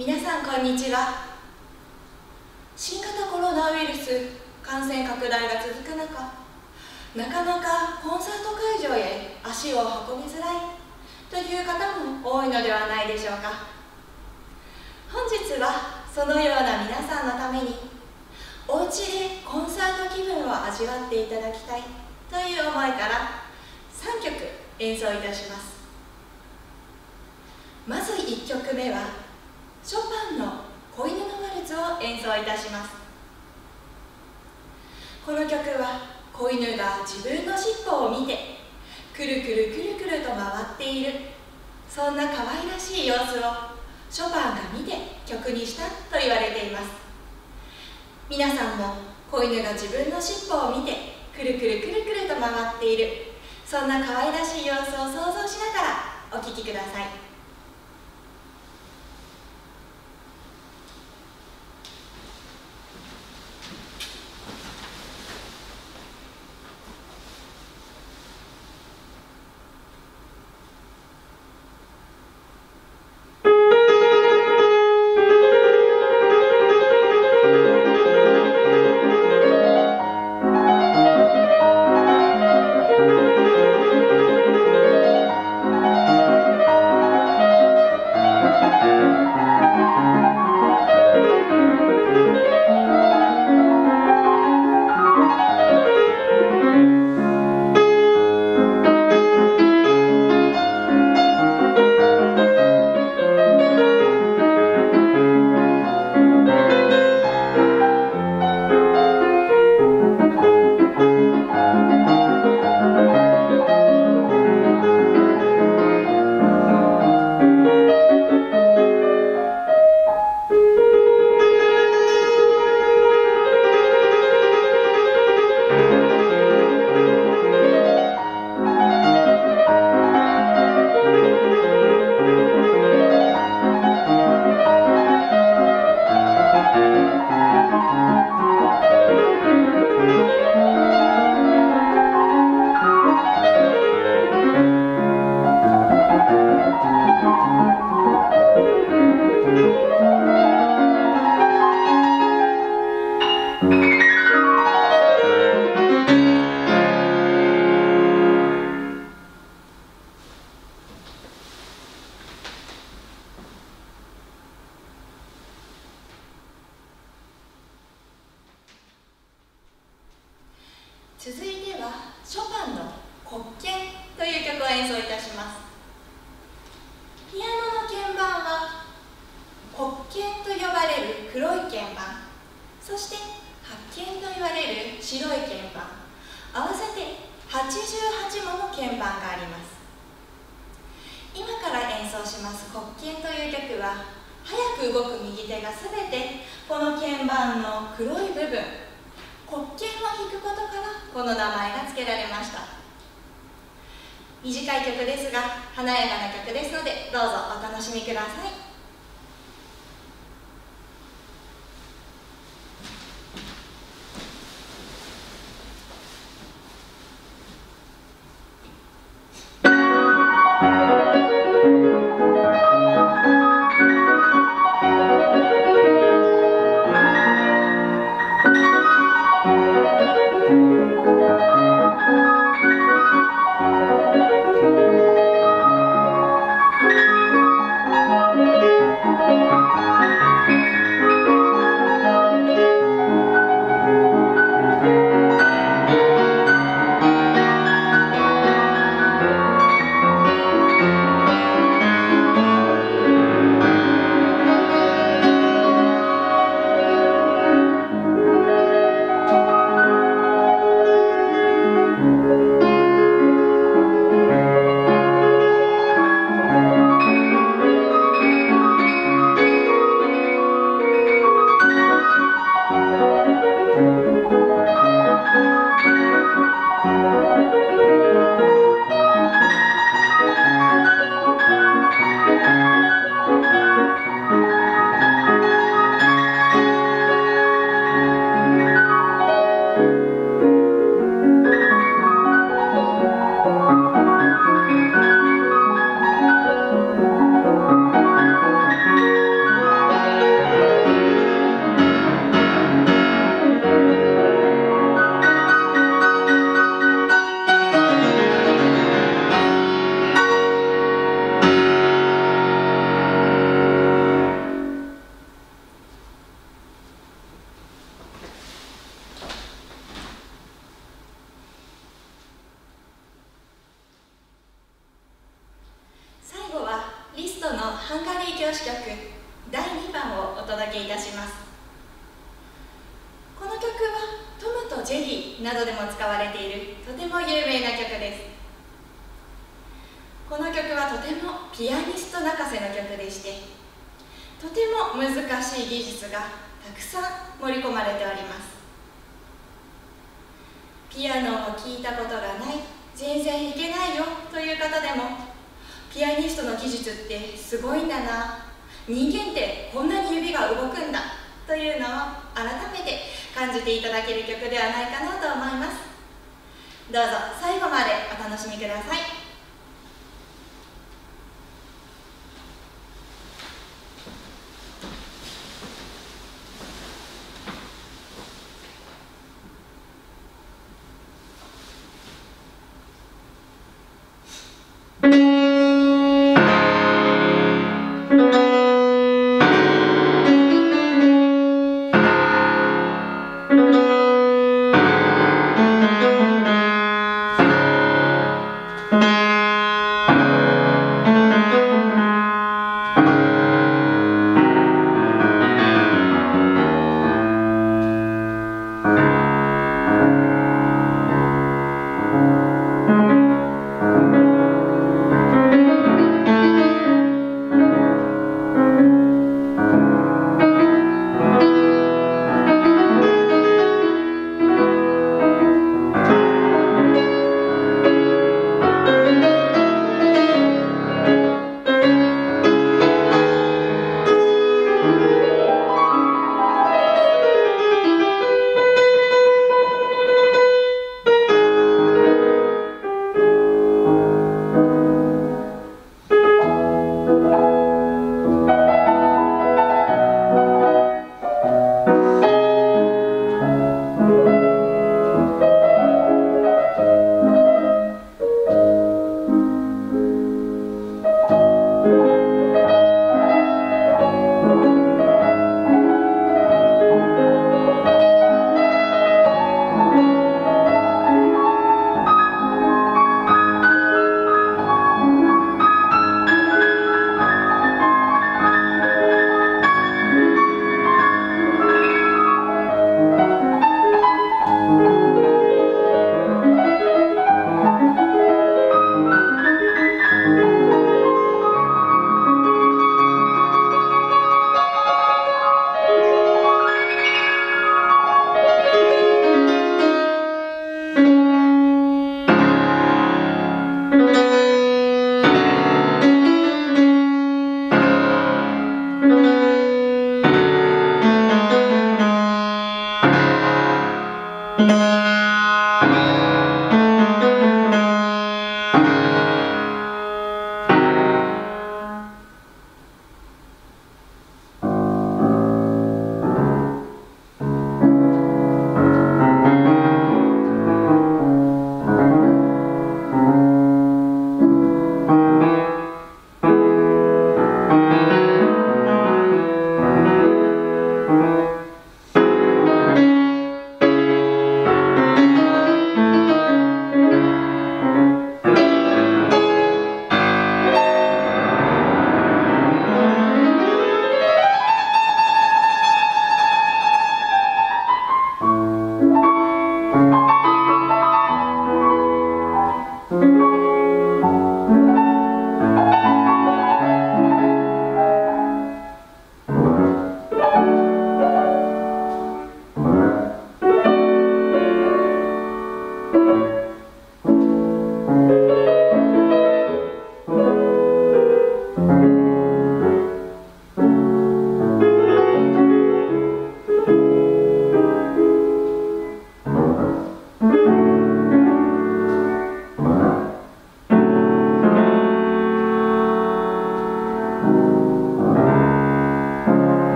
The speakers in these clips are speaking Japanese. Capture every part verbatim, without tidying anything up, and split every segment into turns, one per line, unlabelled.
皆さんこんにちは。新型コロナウイルス感染拡大が続く中、なかなかコンサート会場へ足を運びづらいという方も多いのではないでしょうか。本日はそのような皆さんのために、お家でコンサート気分を味わっていただきたいという思いからさんきょく演奏いたします。まずいっきょくめはショパンの子犬のワルツを演奏いたします。この曲は子犬が自分の尻尾を見てくるくるくるくると回っている、そんな可愛らしい様子をショパンが見て曲にしたと言われています。皆さんも子犬が自分の尻尾を見てくるくるくるくると回っている、そんな可愛らしい様子を想像しながらお聴きください。続いてはショパンの黒鍵という曲を演奏いたします。ピアノの鍵盤は黒鍵と呼ばれる黒い鍵盤、そして白鍵と言われる白い鍵盤、合わせてはちじゅうはちもの鍵盤があります。今から演奏します黒鍵という曲は、速く動く右手がすべてこの鍵盤の黒い部分、黒鍵を弾くことからこの名前が付けられました。短い曲ですが華やかな曲ですので、どうぞお楽しみください。 ハンガリー教師曲だいにばんをお届けいたします。この曲はトムとジェリーなどでも使われているとても有名な曲です。この曲はとてもピアニスト泣かせの曲でして、とても難しい技術がたくさん盛り込まれております。ピアノを聴いたことがない、全然弾けないよという方でも、ピアニストの技術ってすごいんだな、人間ってこんなに指が動くんだというのを改めて感じていただける曲ではないかなと思います。どうぞ最後までお楽しみください。
Thank you.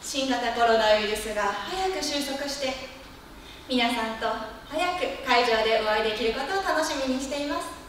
新型コロナウイルスが早く収束して皆さんと早く会場でお会いできることを楽しみにしています。